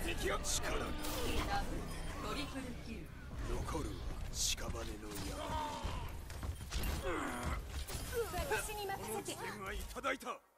敵を力がトリプルキル。 残るは屍の山。 私に任せて。 戦はいただいた。